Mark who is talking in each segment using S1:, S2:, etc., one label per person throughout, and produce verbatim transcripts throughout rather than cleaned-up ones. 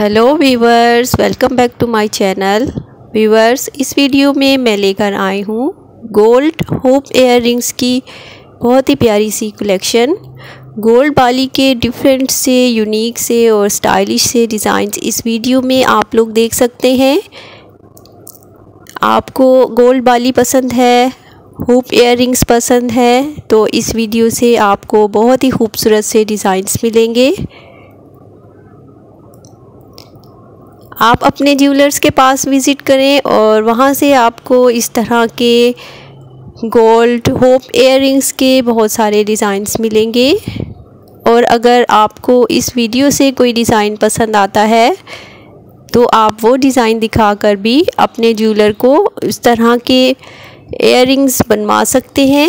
S1: Hello viewers, welcome back to my channel. Viewers, इस video में मैं लेकर आई हूँ गोल्ड होप एयर रिंग्स की बहुत ही प्यारी सी कलेक्शन। गोल्ड बाली के डिफरेंट से, यूनिक से और स्टाइलिश से डिज़ाइंस इस वीडियो में आप लोग देख सकते हैं। आपको गोल्ड बाली पसंद है, हुप एयर रिंग्स पसंद है, तो इस वीडियो से आपको बहुत ही खूबसूरत से डिज़ाइंस मिलेंगे। आप अपने ज्वेलर्स के पास विज़िट करें और वहाँ से आपको इस तरह के गोल्ड होप एयर रिंग्स के बहुत सारे डिज़ाइंस मिलेंगे। और अगर आपको इस वीडियो से कोई डिज़ाइन पसंद आता है तो आप वो डिज़ाइन दिखाकर भी अपने ज्वेलर को इस तरह के एयर रिंग्स बनवा सकते हैं।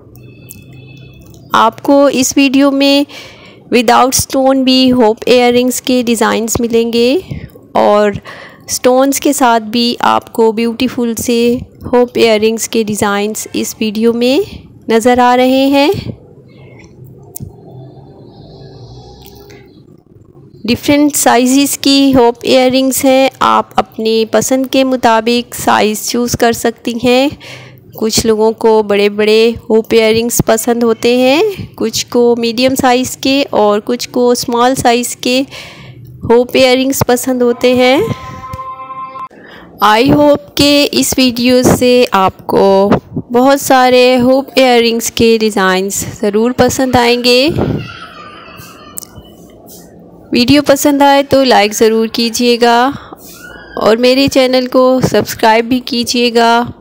S1: आपको इस वीडियो में विदाउट स्टोन भी होप एयर रिंग्स के डिज़ाइंस मिलेंगे और स्टोन्स के साथ भी आपको ब्यूटीफुल से होप एयर रिंग्स के डिज़ाइंस इस वीडियो में नज़र आ रहे हैं। डिफरेंट साइज़ की होप एयर रिंग्स हैं। आप अपनी पसंद के मुताबिक साइज़ चूज़ कर सकती हैं। कुछ लोगों को बड़े बड़े होप एयर रिंग्स पसंद होते हैं, कुछ को मीडियम साइज़ के और कुछ को स्मॉल साइज़ के होप एयर रिंग्स पसंद होते हैं। आई होप के इस वीडियो से आपको बहुत सारे होप एयर रिंग्स के डिज़ाइंस ज़रूर पसंद आएंगे। वीडियो पसंद आए तो लाइक ज़रूर कीजिएगा और मेरे चैनल को सब्सक्राइब भी कीजिएगा।